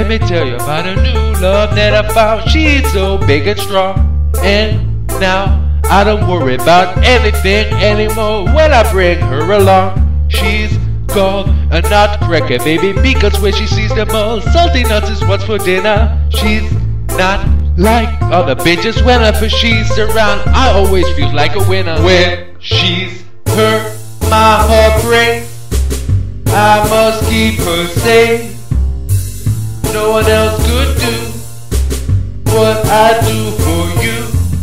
me tell you about a new love that I found. She's so big and strong, and now I don't worry about anything anymore when I bring her along. She's called a nutcracker, baby, because when she sees them all, salty nuts is what's for dinner. She's not like other bitches. Whenever she's around, I always feel like a winner. When she's hurt, my heart breaks. I must keep her safe. No one else could do what I do for you.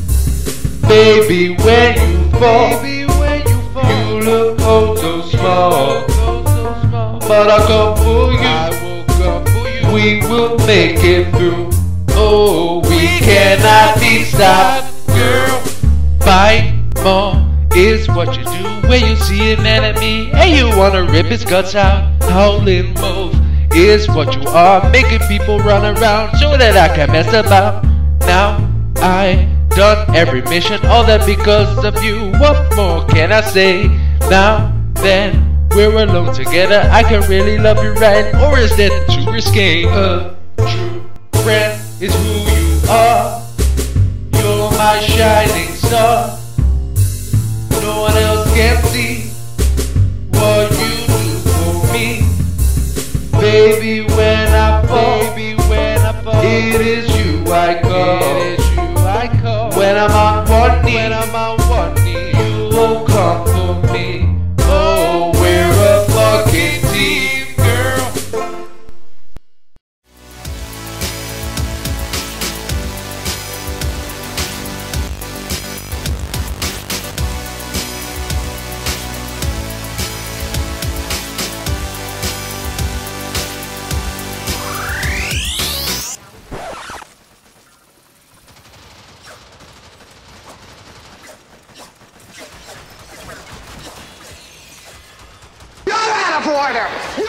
Baby, when you fall, you look oh so small. But I'll come for you. We will make it through. Oh, we cannot be stopped, girl. Fight more is what you do when you see an enemy and you wanna rip his guts out. Howling move is what you are, making people run around so that I can mess about. Now I done every mission, all that because of you. What more can I say? Now then we're alone together, I can really love you right, or is that too risque? A true friend is who you are. You're my shining star. No one else can see what you do for me. Baby, when I fall, it is you I call. When I'm on one knee, you will come for me. Oh, we're a fucking team, girl. You're out of order!